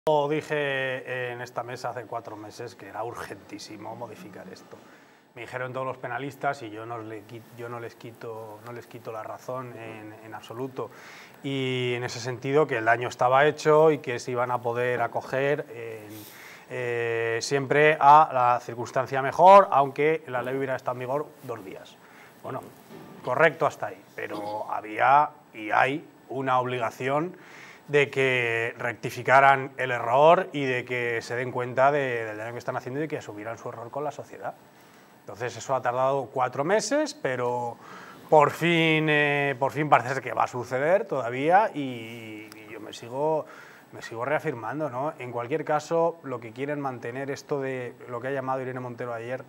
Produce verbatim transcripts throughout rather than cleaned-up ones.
Dije en esta mesa hace cuatro meses que era urgentísimo modificar esto. Me dijeron todos los penalistas y yo no, le, yo no, les, quito, no les quito la razón en, en absoluto. Y en ese sentido que el daño estaba hecho y que se iban a poder acoger en, eh, siempre a la circunstancia mejor, aunque la ley hubiera estado en vigor dos días. Bueno, correcto hasta ahí, pero había y hay una obligación de que rectificaran el error y de que se den cuenta de, del daño que están haciendo y de que asumieran su error con la sociedad. Entonces eso ha tardado cuatro meses, pero por fin, eh, por fin parece que va a suceder todavía y, y yo me sigo, me sigo reafirmando, ¿no? En cualquier caso, lo que quieren mantener esto de lo que ha llamado Irene Montero ayer,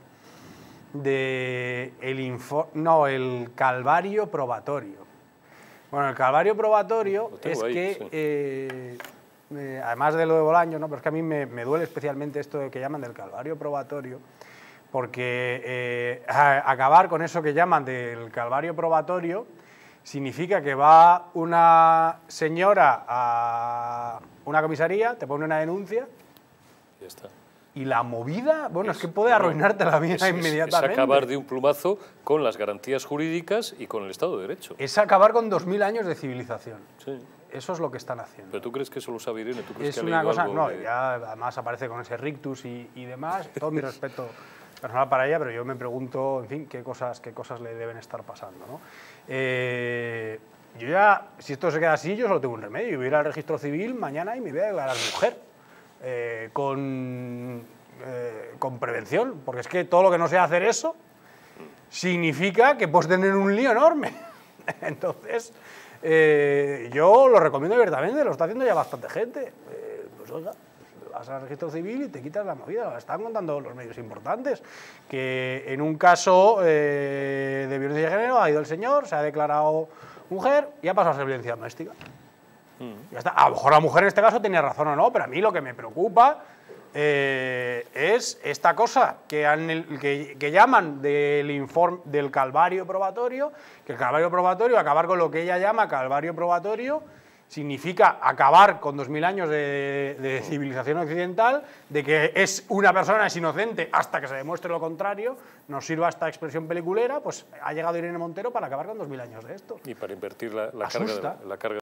de el, info, no, el calvario probatorio. Bueno, el calvario probatorio es ahí, que, sí. eh, eh, además de lo de Bolaños, ¿no? Pero es que a mí me, me duele especialmente esto de que llaman del calvario probatorio, porque eh, a, acabar con eso que llaman del calvario probatorio significa que va una señora a una comisaría, te pone una denuncia, ya está. Y la movida, bueno, es, es que puede bueno, arruinarte la vida es, inmediatamente. Es acabar de un plumazo con las garantías jurídicas y con el Estado de Derecho. Es acabar con dos mil años de civilización. Sí. Eso es lo que están haciendo. ¿Pero tú crees que eso lo sabe Irene? ¿Tú crees es que una ha cosa, algo no, de... ya además aparece con ese rictus y, y demás. Todo mi respeto personal para ella, pero yo me pregunto, en fin, qué cosas, qué cosas le deben estar pasando, ¿no? Eh, yo ya, si esto se queda así, yo solo tengo un remedio. Yo voy a ir al registro civil mañana y me voy a declarar mujer. Eh, con... Eh, con prevención, porque es que todo lo que no sea hacer eso significa que puedes tener un lío enorme. Entonces, eh, yo lo recomiendo abiertamente, lo está haciendo ya bastante gente. Eh, pues oiga, vas al registro civil y te quitas la movida, lo están contando los medios importantes, que en un caso eh, de violencia de género ha ido el señor, se ha declarado mujer y ha pasado a ser violencia doméstica. Mm. Ya está. A lo mejor la mujer en este caso tenía razón o no, pero a mí lo que me preocupa Eh, es esta cosa que, han, que, que llaman del, informe, del calvario probatorio, que el calvario probatorio, acabar con lo que ella llama calvario probatorio, significa acabar con dos mil años de, de civilización occidental, de que es una persona es inocente hasta que se demuestre lo contrario. Nos sirva esta expresión peliculera, pues ha llegado Irene Montero para acabar con dos mil años de esto. Y para invertir la, la, carga, de, la carga